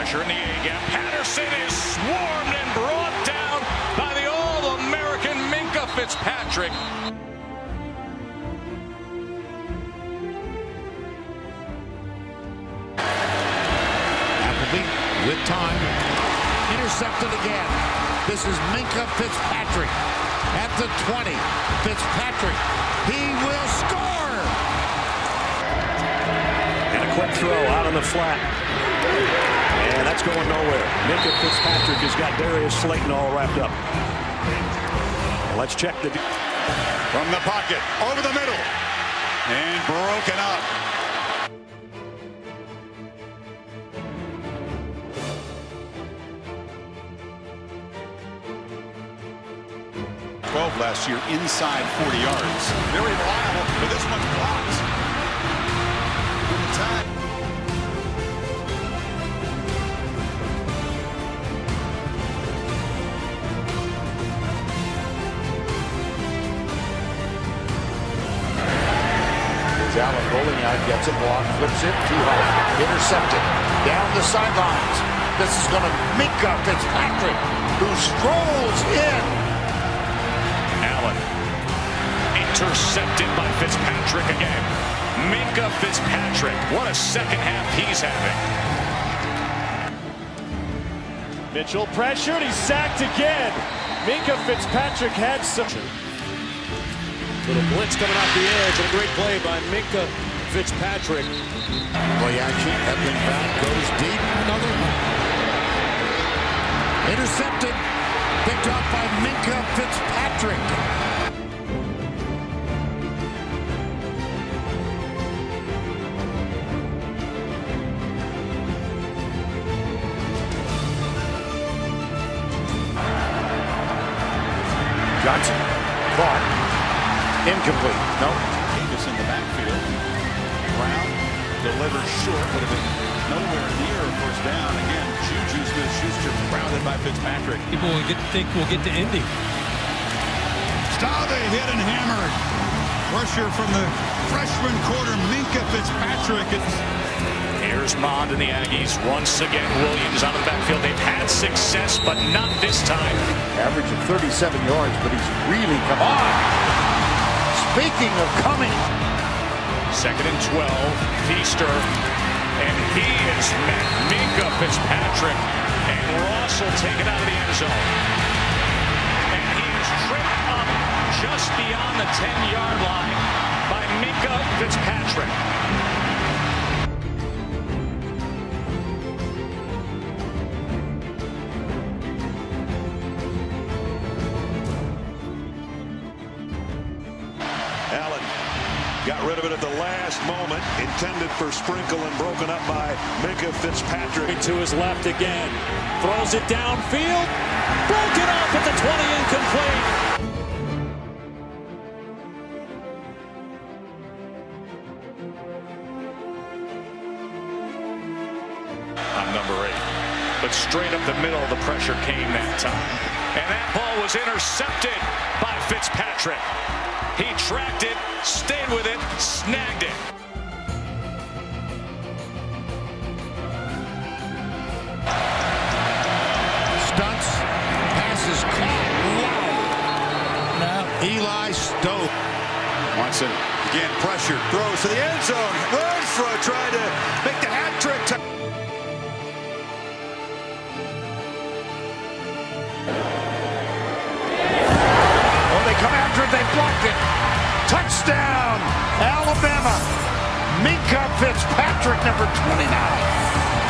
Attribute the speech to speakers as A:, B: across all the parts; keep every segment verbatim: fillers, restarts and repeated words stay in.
A: pressure in the A-gap. Patterson is swarmed and brought down by the All-American Minkah Fitzpatrick.
B: Appleby with time. Intercepted again. This is Minkah Fitzpatrick at the twenty. Fitzpatrick, he will score!
C: And a quick throw out on the flat. And that's going nowhere. Minkah Fitzpatrick has got Darius Slayton all wrapped up. And let's check the...
D: From the pocket, over the middle. And broken up. twelve last year, inside forty yards. Very reliable, but this one's blocked. Good time.
B: Here's Allen rolling out, gets it blocked, flips it, too high, intercepted, down the sidelines. This is going to Minkah Fitzpatrick, who strolls in.
A: Intercepted by Fitzpatrick again. Minkah Fitzpatrick. What a second half he's having.
C: Mitchell pressured. He's sacked again. Minkah Fitzpatrick had some. Little blitz coming off the edge. A great play by Minkah Fitzpatrick.
B: Play action. Edmund back. Goes deep. Another one. Intercepted. Picked off by Minkah Fitzpatrick. Johnson, Clark, incomplete. No.
D: Davis in the backfield. Brown delivers short, would have been nowhere near a first down. Again, Juju Smith-Schuster crowded by Fitzpatrick.
E: People will get, think we'll get to Indy.
D: Stave hit and hammered. Pressure from the freshman quarter, Minkah Fitzpatrick. It's
A: Here's Mond and the Aggies. Once again, Williams out of the backfield. They've had success, but not this time.
B: Average of thirty-seven yards, but he's really come on. Speaking of coming.
A: Second and twelve. Feaster. And he is met. Minkah Fitzpatrick. And Russell taken out of the end zone. And he is tripped up just beyond the ten-yard line by Minkah Fitzpatrick.
C: Allen got rid of it at the last moment, intended for Sprinkle and broken up by Minkah Fitzpatrick.
F: To his left again, throws it downfield, broken off at the twenty, incomplete.
A: On number eight, but straight up the middle, the pressure came that time. And that ball was intercepted by Fitzpatrick. He tracked it, stayed with it, snagged it.
B: Stunts, passes caught. Wow. Now Eli Stokes.
D: Watson again pressure, throws to the end zone. Renfro trying to make the hat trick.
B: Oh, they come after it, they blocked it. Touchdown, Alabama. Minkah Fitzpatrick, number twenty-nine.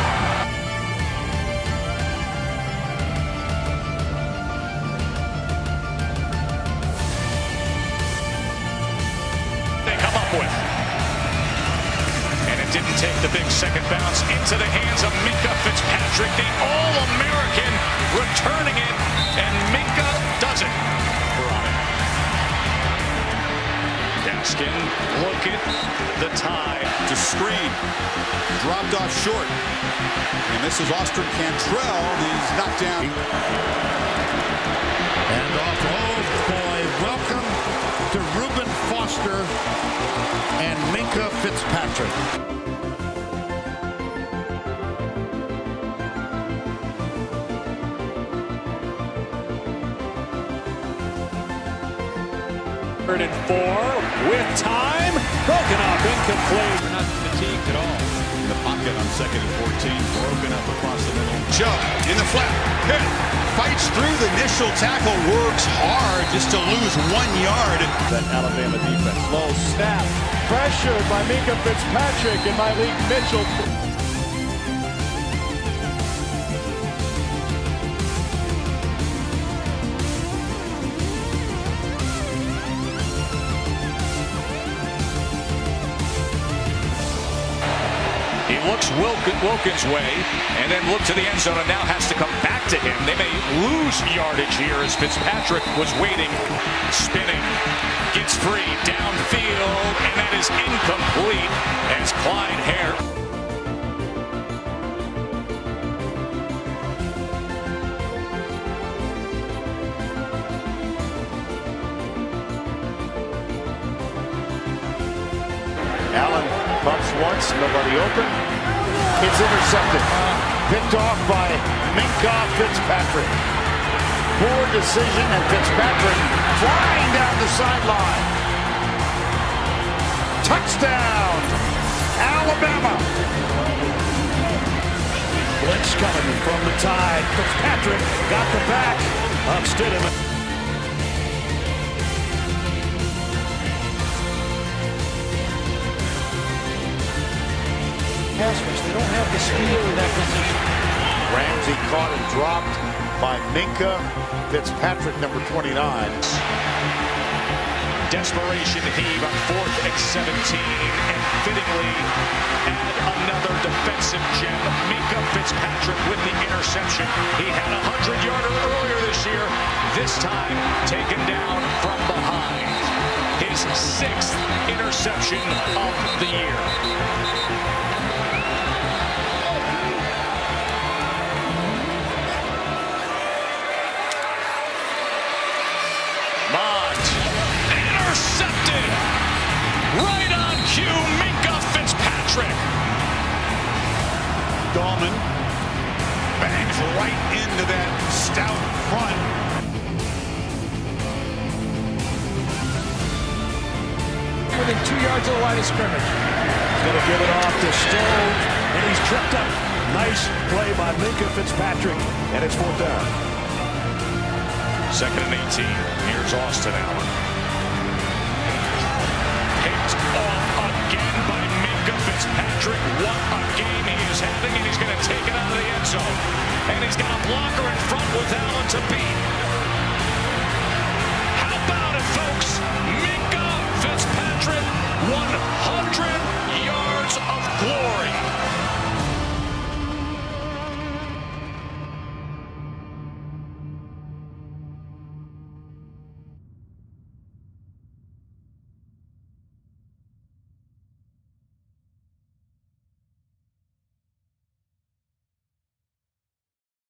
A: Didn't take the big second bounce into the hands of Minkah Fitzpatrick, the All-American, returning it, and Minkah does it. Gaskin, look at the tie.
D: To screen, dropped off short. And this is Austin Cantrell. He's knocked down.
B: And off, oh boy, welcome to Reuben Foster and Minkah Fitzpatrick.
F: Third and four with time. Broken up, incomplete.
E: We're not fatigued at all.
D: In the pocket on second and fourteen. Broken up across the middle. Joe in the flat. Hit. Fights through the initial tackle. Works hard just to lose one yard.
C: That Alabama defense. Low snap. Pressured by Minkah Fitzpatrick and Malik Mitchell.
A: He looks Wilk- Wilkins' way and then look to the end zone and now has to come back to him. They may lose yardage here as Fitzpatrick was waiting, spinning, gets free downfield, and that is incomplete as Clyde Hare.
B: Allen pumps once, nobody open. It's intercepted. Picked off by Minkah Fitzpatrick. Poor decision, and Fitzpatrick flying down the sideline. Touchdown, Alabama.
C: Blitz coming from the tide. Fitzpatrick got the back of Stidham. They don't have the speed in that position.
B: Ramsey caught and dropped by Minkah Fitzpatrick, number twenty-nine.
A: Desperation heave on fourth and seventeen, and fittingly add another defensive gem. Minkah Fitzpatrick with the interception. He had a hundred-yarder earlier this year, this time taken down from behind. His sixth interception of the year. Intercepted! Right on cue, Minkah Fitzpatrick.
D: Dahlman bangs right into that stout front.
C: Within two yards of the line of scrimmage. He's going to give it off to Stone, and he's tripped up. Nice play by Minkah Fitzpatrick, and it's fourth down.
A: Second and eighteen. Here's Austin Allen. Picked off again by Minkah Fitzpatrick. What a game he is having, and he's going to take it out of the end zone. And he's got a blocker in front with Allen to beat.